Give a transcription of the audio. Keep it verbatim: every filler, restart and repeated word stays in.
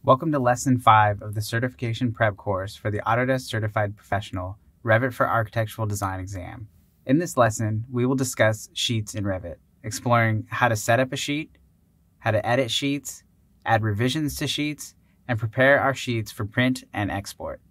Welcome to Lesson five of the Certification Prep course for the Autodesk Certified Professional Revit for Architectural Design exam. In this lesson, we will discuss sheets in Revit, exploring how to set up a sheet, how to edit sheets, add revisions to sheets, and prepare our sheets for print and export.